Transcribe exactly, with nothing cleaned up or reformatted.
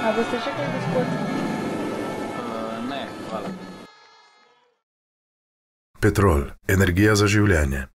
A boste še kaj, gospod? Uh, ne, hvala. Petrol, energija za življenje.